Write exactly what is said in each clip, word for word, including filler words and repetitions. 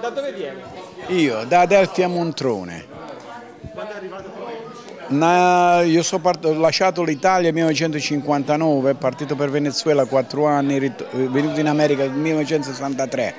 Da dove vieni? Io, da Adelphi a Montrone. Quando è arrivato poi? Na, io so part- ho lasciato l'Italia nel millenovecentocinquantanove, partito per Venezuela quattro anni, venuto in America nel millenovecentosessantatré.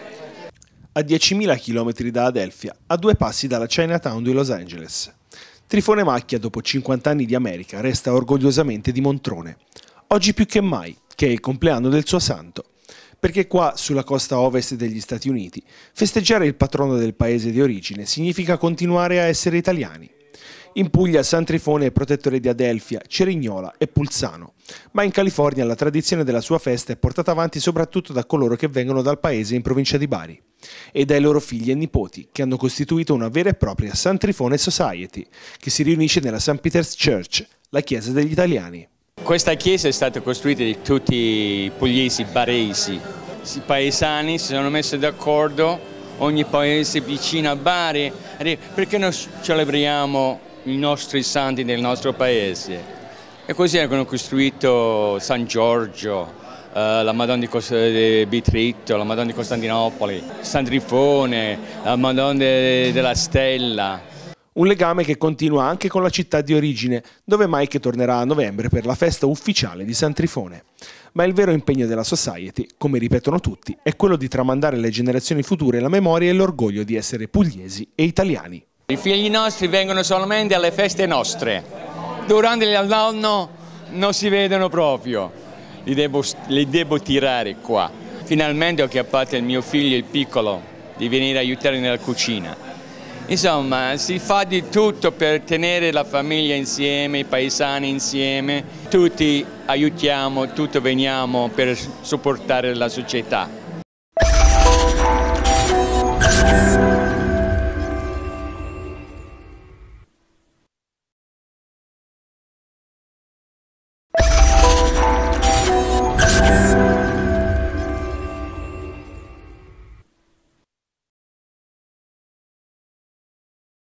A diecimila chilometri da Adelphia, a due passi dalla Chinatown di Los Angeles. Trifone Macchia, dopo cinquanta anni di America, resta orgogliosamente di Montrone. Oggi più che mai, che è il compleanno del suo santo. Perché qua, sulla costa ovest degli Stati Uniti, festeggiare il patrono del paese di origine significa continuare a essere italiani. In Puglia San Trifone è protettore di Adelphia, Cerignola e Pulsano, ma in California la tradizione della sua festa è portata avanti soprattutto da coloro che vengono dal paese in provincia di Bari e dai loro figli e nipoti, che hanno costituito una vera e propria San Trifone Society, che si riunisce nella Saint Peter's Church, la chiesa degli italiani. Questa chiesa è stata costruita di tutti i pugliesi baresi. I paesani si sono messi d'accordo, ogni paese vicino a Bari, perché noi celebriamo i nostri santi del nostro paese. E così hanno costruito San Giorgio, eh, la Madonna di Bitritto, la Madonna di Costantinopoli, San Trifone, la Madonna de della Stella. Un legame che continua anche con la città di origine, dove Mike tornerà a novembre per la festa ufficiale di San Trifone. Ma il vero impegno della Society, come ripetono tutti, è quello di tramandare alle generazioni future la memoria e l'orgoglio di essere pugliesi e italiani. I figli nostri vengono solamente alle feste nostre, durante l'anno non si vedono proprio, li devo, li devo tirare qua. Finalmente ho chiappato il mio figlio, il piccolo, di venire a aiutare nella cucina. Insomma, si fa di tutto per tenere la famiglia insieme, i paesani insieme, tutti aiutiamo, tutti veniamo per supportare la società.